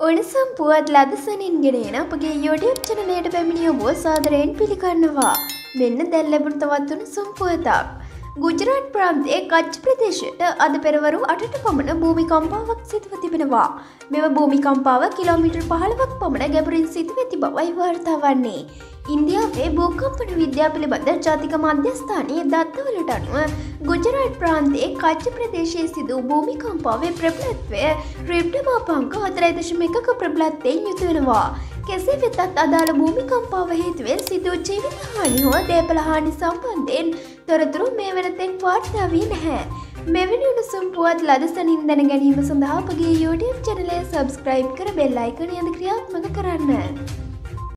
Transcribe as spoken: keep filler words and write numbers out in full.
උණුසුම් පුවත් ලදසනින් ගෙනෙන අපගේ YouTube චැනලයට පැමිණිය ඔබ සාදරයෙන් පිළිගන්නවා. මෙන්න දැන් ලැබුණු තවත් උණුසුම් පුවතක්. ගුජරාට් ප්‍රාන්තයේ කච්ච් ප්‍රදේශයට අද පෙරවරු අටට පමණ භූමිකම්පාවක් සිදුව තිබෙනවා. මෙම භූමිකම්පාව කිලෝමීටර් පහළොවක් පමණ ගැඹුරින් සිදුව ඇති බවයි වාර්තා වන්නේ. ඉන්දියාවේ භූකම්පන විද්‍යාව පිළිබඳ ජාතික මධ්‍යස්ථානයේ දත්තවලට අනුව ගුජරාට් ප්‍රාන්තයේ කච්ච් ප්‍රදේශයේ සිදු භූමිකම්පාවේ ප්‍රබලත්වය රික්ටර් මාපංක හතරයි දශම එකක ප්‍රබලත්වයෙන් යුතු වෙනවා. කෙසේ වෙතත් අදාළ භූමිකම්පාව හේතුවෙන් සිදු ජීවිත හානි හෝ දේපල හානි සම්බන්ධයෙන් තොරතුරු මේ වෙනතෙක් වාර්තා වී නැහැ. මෙවැනි උණුසුම් පුවත් ලදසනින් දැන ගැනීම සඳහා අපගේ YouTube චැනලය සබ්ස්ක්‍රයිබ් කර බෙල් අයිකනය ක්‍රියාත්මක කරන්න.